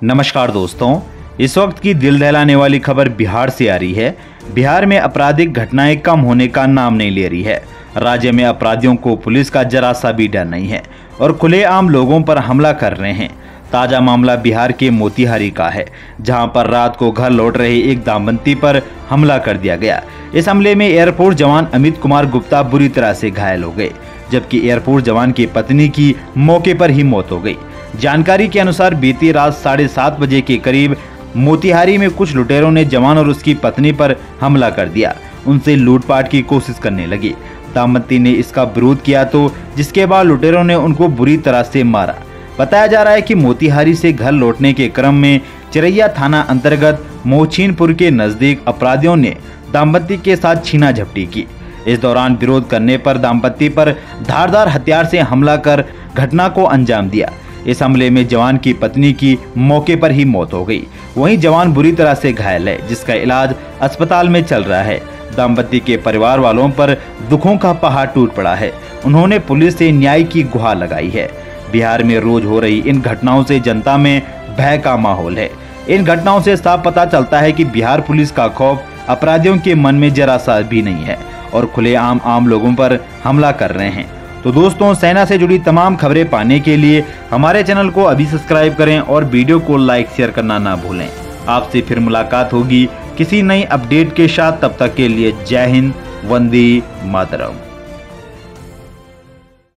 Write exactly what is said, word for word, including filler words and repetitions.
नमस्कार दोस्तों, इस वक्त की दिल दहलाने वाली खबर बिहार से आ रही है। बिहार में आपराधिक घटनाएं कम होने का नाम नहीं ले रही है। राज्य में अपराधियों को पुलिस का जरा सा भी डर नहीं है और खुलेआम लोगों पर हमला कर रहे हैं। ताजा मामला बिहार के मोतिहारी का है, जहां पर रात को घर लौट रहे एक दाम्पत्ति पर हमला कर दिया गया। इस हमले में एयरफोर्स जवान अमित कुमार गुप्ता बुरी तरह से घायल हो गए, जबकि एयरफोर्स जवान की पत्नी की मौके पर ही मौत हो गई। जानकारी के अनुसार बीती रात साढ़े सात बजे के करीब मोतिहारी में कुछ लुटेरों ने जवान और उसकी पत्नी पर हमला कर दिया। उनसे लूटपाट की कोशिश करने लगे। दाम्पत्ति ने इसका विरोध किया तो जिसके बाद लुटेरों ने उनको बुरी तरह से मारा। बताया जा रहा है कि मोतिहारी से घर लौटने के क्रम में चिरैया थाना अंतर्गत मोहछीनपुर के नजदीक अपराधियों ने दाम्पत्ति के साथ छीना झपटी की। इस दौरान विरोध करने पर दाम्पत्ति पर धारदार हथियार से हमला कर घटना को अंजाम दिया। इस हमले में जवान की पत्नी की मौके पर ही मौत हो गई। वहीं जवान बुरी तरह से घायल है, जिसका इलाज अस्पताल में चल रहा है। दाम्पत्ति के परिवार वालों पर दुखों का पहाड़ टूट पड़ा है। उन्होंने पुलिस से न्याय की गुहार लगाई है। बिहार में रोज हो रही इन घटनाओं से जनता में भय का माहौल है। इन घटनाओं से साफ पता चलता है कि बिहार पुलिस का खौफ अपराधियों के मन में जरा सा भी नहीं है और खुलेआम आम लोगों पर हमला कर रहे हैं। तो दोस्तों, सेना से जुड़ी तमाम खबरें पाने के लिए हमारे चैनल को अभी सब्सक्राइब करें और वीडियो को लाइक शेयर करना ना भूलें। आपसे फिर मुलाकात होगी किसी नई अपडेट के साथ। तब तक के लिए जय हिंद, वंदे मातरम।